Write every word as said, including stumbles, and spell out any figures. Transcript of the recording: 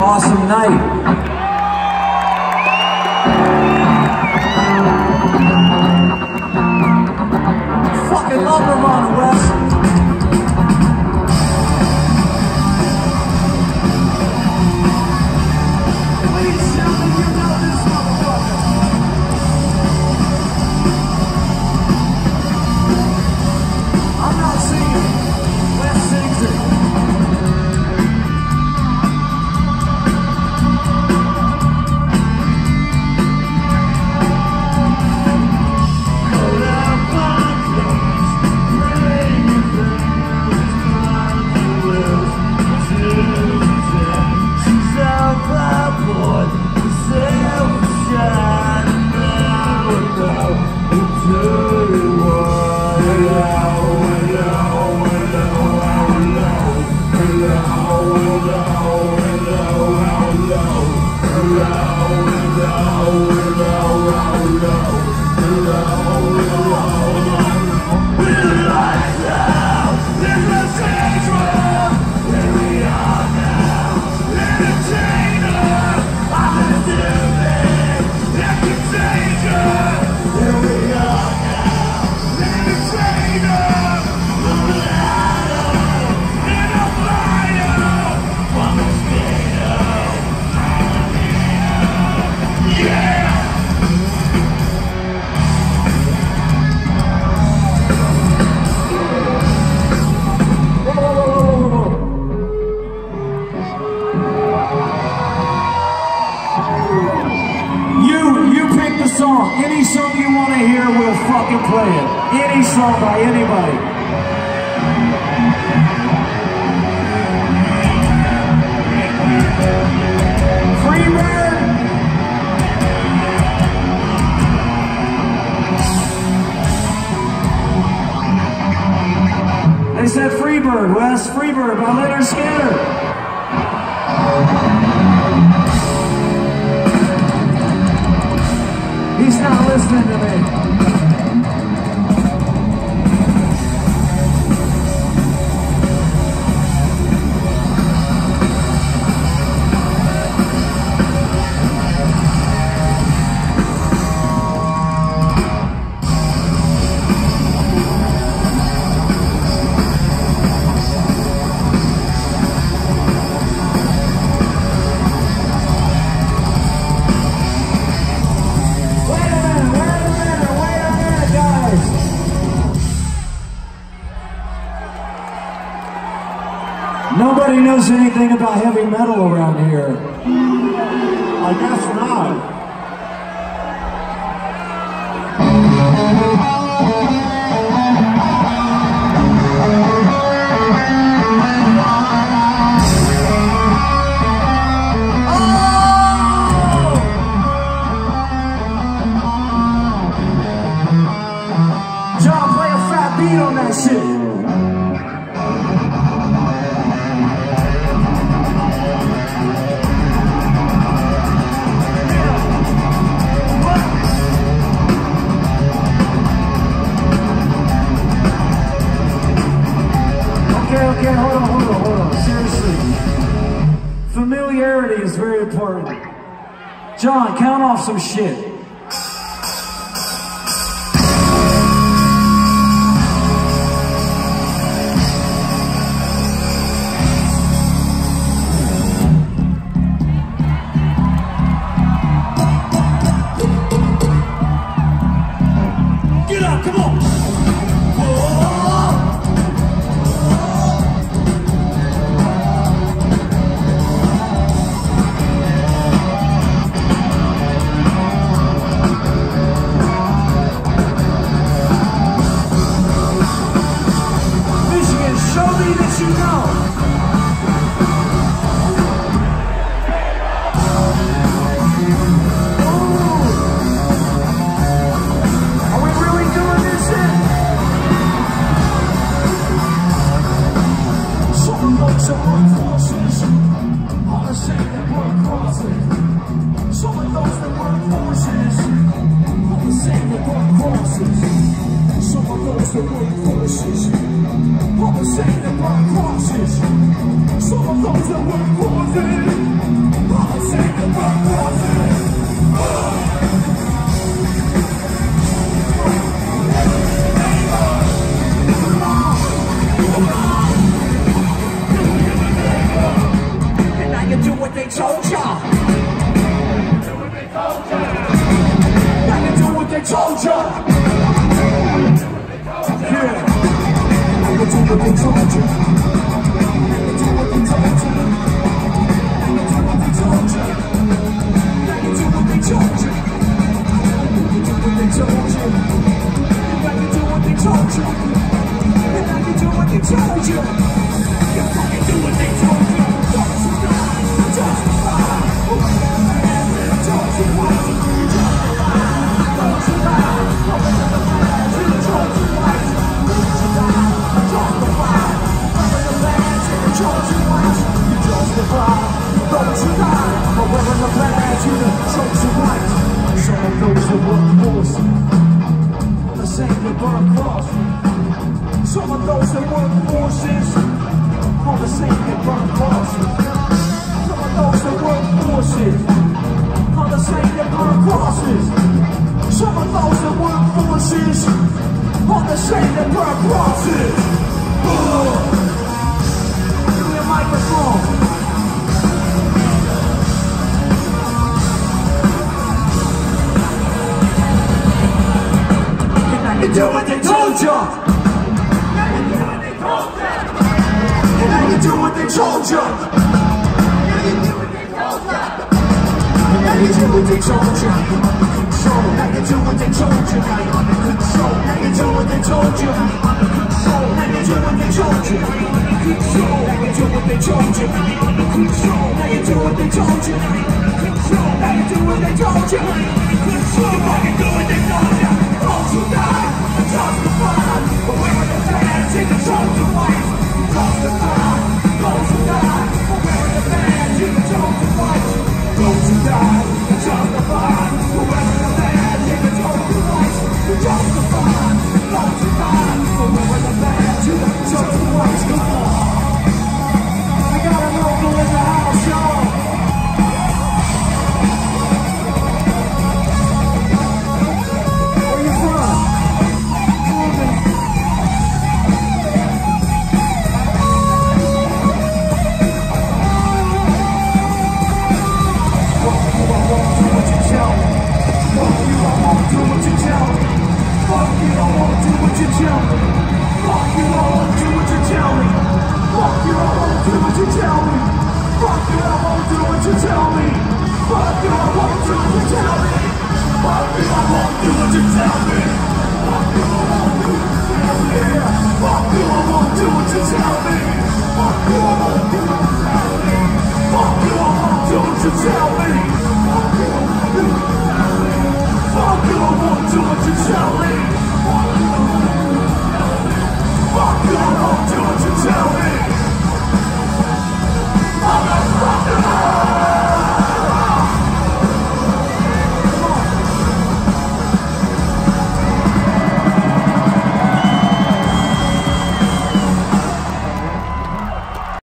awesome night. Fucking love Nirvana, Wes. Please tell me you know this motherfucker. I'm not singing. Wes sings it. Any song you want to hear, we'll fucking play it. Any song by anybody. Freebird. They said Freebird, Wes. Freebird by Leonard Skinner. He's not listening to me. Nobody knows anything about heavy metal around here. I guess not. Oh! John, play a fat beat on that shit. Okay, hold on, hold on, hold on. Seriously. Familiarity is very important. John, count off some shit. Get up, come on. Some of those that work for them. you do what they told ya. Now you do what they told ya. Yeah. Now you do what they told ya. Now you do what they told ya. Now you do what they told ya. Now you do what they told ya. You do what they told you. Now you do what they told you. And now you do what they told you. You fucking do what they told you. Don't you lie, justify. Don't you lie, justify. Don't you lie, open up the land, you told you right. Don't you lie, justify. Open the land, you told you right. You justify. Don't you lie, open up the land, you told you right. Some of those that work force on the same that burn cross. Some of those that work forces on the same that burn crosses. Some of those that work forces on the same that burn crosses. Some of those that work forces on the same that burn crosses. Give me a microphone. You do what they told you. Now you do what they told you. And now you do what they told you. Now you do what they told you. And now you do what they told you. Control. Now you do what they told you. Now you're under control. Now you do what they told you. Under control. Now you do what they told you. Under control. Now you do what they told you. Under control. Now you do what they told you. Under control. Now you do what they told you. Under control.